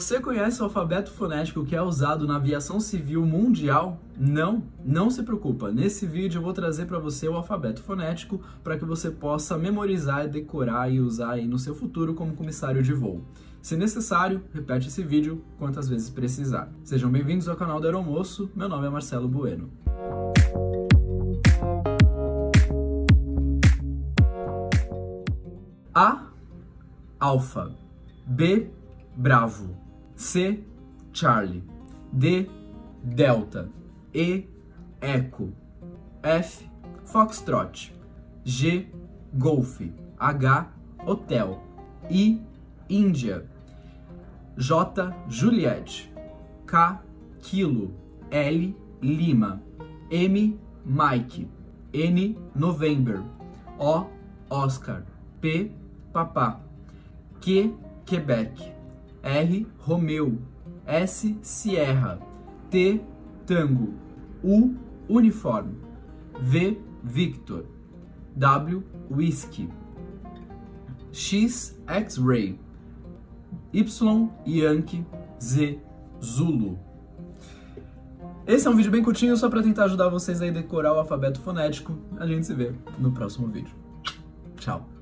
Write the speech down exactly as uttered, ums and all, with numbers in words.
Você conhece o alfabeto fonético que é usado na aviação civil mundial? Não? Não se preocupa. Nesse vídeo eu vou trazer para você o alfabeto fonético para que você possa memorizar, decorar e usar aí no seu futuro como comissário de voo. Se necessário, repete esse vídeo quantas vezes precisar. Sejam bem-vindos ao canal do Aeromoço. Meu nome é Marcelo Bueno. A. Alfa. B. Bravo. C. Charlie. D. Delta. E. Echo. F. Foxtrot. G. Golf. H. Hotel. I. Índia. J. Juliette. K. Kilo. L. Lima. M. Mike. N. November. O. Oscar. P. Papá. Q. Quebec. R. Romeu. S. Sierra. T. Tango. U. Uniforme. V. Victor. W. Whisky. X. X-Ray. Y. Yankee. Z. Zulu. Esse é um vídeo bem curtinho, só para tentar ajudar vocês a decorar o alfabeto fonético. A gente se vê no próximo vídeo. Tchau!